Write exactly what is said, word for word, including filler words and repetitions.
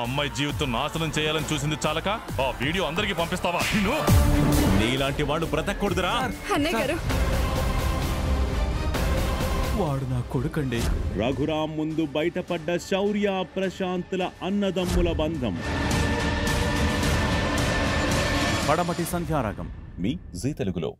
అమ్మాయి జీవితం నాశనం చేయాలని చూసింది చాలక ఆ వీడియో అందరికి పంపిస్తావా? నీలాంటి వాడు బ్రతకూడదురా. వాడు నా కొడుకండి. రఘురాం ముందు బయటపడ్డ శౌర్య ప్రశాంతుల అన్నదమ్ముల బంధం. పడమటి సంధ్యారాగం మీ జీ తెలుగులో.